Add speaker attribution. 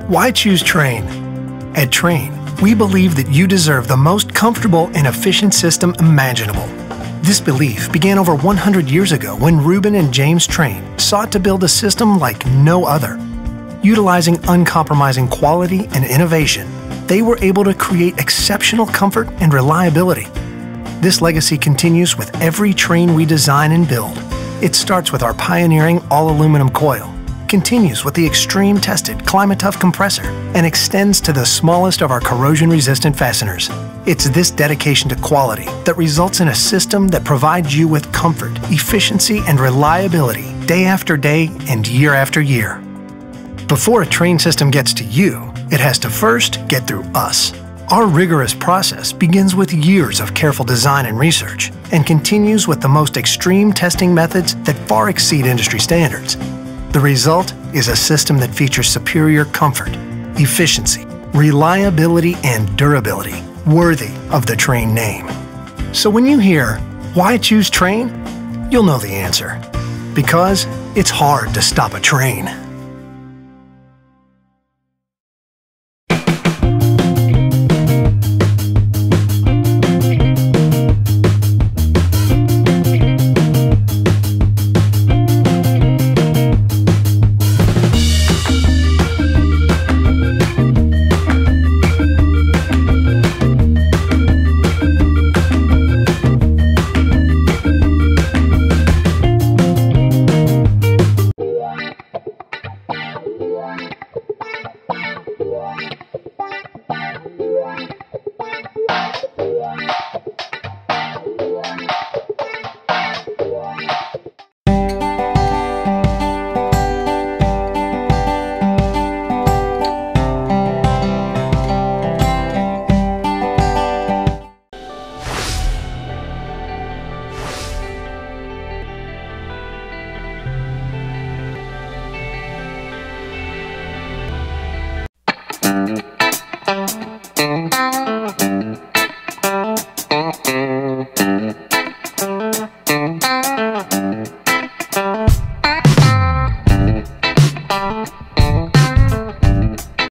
Speaker 1: Why choose Trane? At Trane, we believe that you deserve the most comfortable and efficient system imaginable. This belief began over 100 years ago when Reuben and James Trane sought to build a system like no other. Utilizing uncompromising quality and innovation, they were able to create exceptional comfort and reliability. This legacy continues with every Trane we design and build. It starts with our pioneering all-aluminum coil, continues with the extreme-tested Climate-Tough compressor, and extends to the smallest of our corrosion-resistant fasteners. It's this dedication to quality that results in a system that provides you with comfort, efficiency, and reliability day after day and year after year. Before a Trane system gets to you, it has to first get through us. Our rigorous process begins with years of careful design and research and continues with the most extreme testing methods that far exceed industry standards. The result is a system that features superior comfort, efficiency, reliability, and durability, worthy of the Trane name. So when you hear, "Why choose Trane?" you'll know the answer. Because it's hard to stop a train.